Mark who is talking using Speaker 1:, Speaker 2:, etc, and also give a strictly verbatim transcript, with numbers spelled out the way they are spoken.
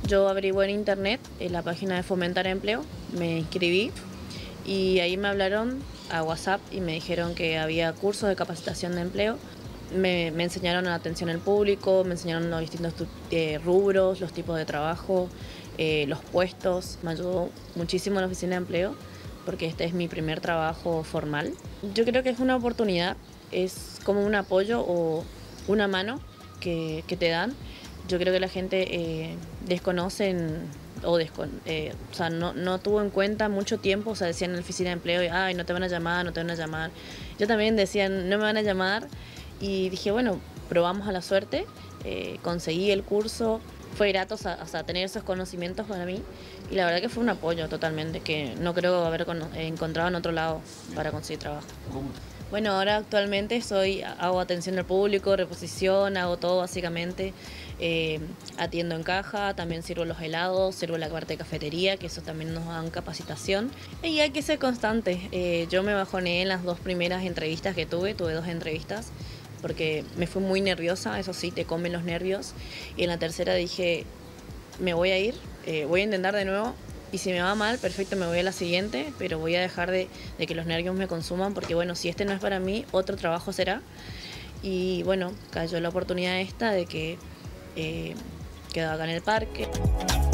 Speaker 1: Yo averigué en internet, en la página de Fomentar Empleo, me inscribí y ahí me hablaron a WhatsApp y me dijeron que había cursos de capacitación de empleo. Me, me enseñaron la atención al público, me enseñaron los distintos eh, rubros, los tipos de trabajo, eh, los puestos. Me ayudó muchísimo la oficina de empleo porque este es mi primer trabajo formal. Yo creo que es una oportunidad, es como un apoyo o una mano que, que te dan. Yo creo que la gente eh, desconoce o, descon eh, o sea, no, no tuvo en cuenta mucho tiempo, o sea, decían en la oficina de empleo, ay, no te van a llamar, no te van a llamar. Yo también decían, no me van a llamar, y dije, bueno, probamos a la suerte, eh, conseguí el curso, fue grato, o sea, o sea, tener esos conocimientos para mí, y la verdad que fue un apoyo totalmente, que no creo haber encontrado en otro lado para conseguir trabajo.
Speaker 2: ¿Cómo?
Speaker 1: Bueno, ahora actualmente soy, hago atención al público, reposición, hago todo básicamente. Eh, atiendo en caja, también sirvo los helados, sirvo la parte de cafetería, que eso también nos dan capacitación. Y hay que ser constante. Eh, yo me bajoneé en las dos primeras entrevistas que tuve, tuve dos entrevistas, porque me fui muy nerviosa, eso sí, te comen los nervios. Y en la tercera dije, me voy a ir, eh, voy a intentar de nuevo. Y si me va mal, perfecto, me voy a la siguiente, pero voy a dejar de, de que los nervios me consuman, porque bueno, si este no es para mí, otro trabajo será. Y bueno, cayó la oportunidad esta de que eh, quedaba acá en el parque.